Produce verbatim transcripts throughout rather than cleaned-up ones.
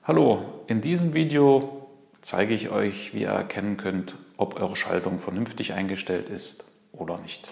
Hallo, in diesem Video zeige ich euch, wie ihr erkennen könnt, ob eure Schaltung vernünftig eingestellt ist oder nicht.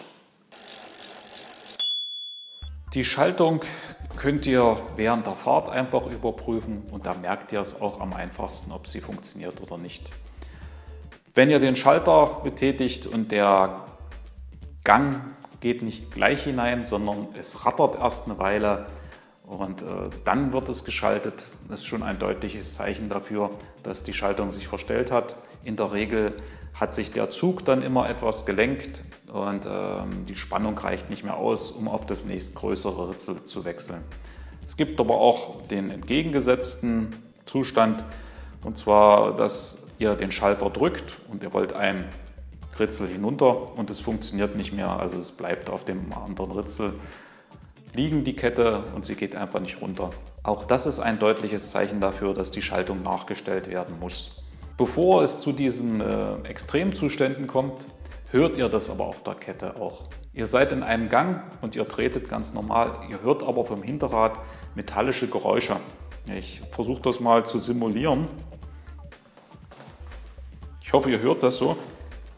Die Schaltung könnt ihr während der Fahrt einfach überprüfen und da merkt ihr es auch am einfachsten, ob sie funktioniert oder nicht. Wenn ihr den Schalter betätigt und der Gang geht nicht gleich hinein, sondern es rattert erst eine Weile und äh, dann wird es geschaltet, das ist schon ein deutliches Zeichen dafür, dass die Schaltung sich verstellt hat. In der Regel hat sich der Zug dann immer etwas gelenkt und äh, die Spannung reicht nicht mehr aus, um auf das nächstgrößere Ritzel zu wechseln. Es gibt aber auch den entgegengesetzten Zustand, und zwar, dass ihr den Schalter drückt und ihr wollt ein Ritzel hinunter und es funktioniert nicht mehr, also es bleibt auf dem anderen Ritzel liegen, die Kette, und sie geht einfach nicht runter. Auch das ist ein deutliches Zeichen dafür, dass die Schaltung nachgestellt werden muss. Bevor es zu diesen äh, Extremzuständen kommt, hört ihr das aber auf der Kette auch. Ihr seid in einem Gang und ihr tretet ganz normal, ihr hört aber vom Hinterrad metallische Geräusche. Ich versuche das mal zu simulieren. Ich hoffe, ihr hört das so.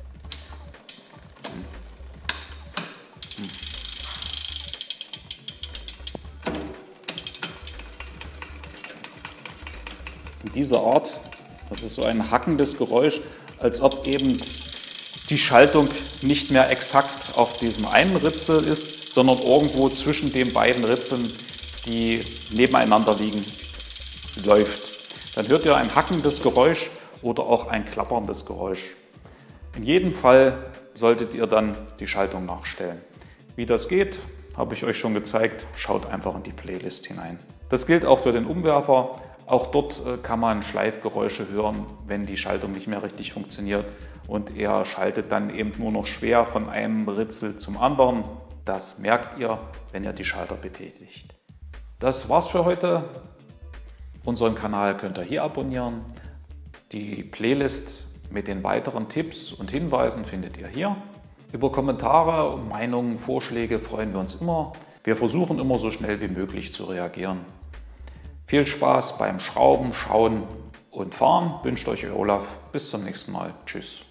In dieser Art, das ist so ein hackendes Geräusch, als ob eben die Schaltung nicht mehr exakt auf diesem einen Ritzel ist, sondern irgendwo zwischen den beiden Ritzeln, die nebeneinander liegen, läuft. Dann hört ihr ein hackendes Geräusch oder auch ein klapperndes Geräusch. In jedem Fall solltet ihr dann die Schaltung nachstellen. Wie das geht, habe ich euch schon gezeigt. Schaut einfach in die Playlist hinein. Das gilt auch für den Umwerfer. Auch dort kann man Schleifgeräusche hören, wenn die Schaltung nicht mehr richtig funktioniert und er schaltet dann eben nur noch schwer von einem Ritzel zum anderen. Das merkt ihr, wenn ihr die Schalter betätigt. Das war's für heute. Unseren Kanal könnt ihr hier abonnieren. Die Playlist mit den weiteren Tipps und Hinweisen findet ihr hier. Über Kommentare, Meinungen, Vorschläge freuen wir uns immer. Wir versuchen immer so schnell wie möglich zu reagieren. Viel Spaß beim Schrauben, Schauen und Fahren wünscht euch Olaf. Bis zum nächsten Mal. Tschüss.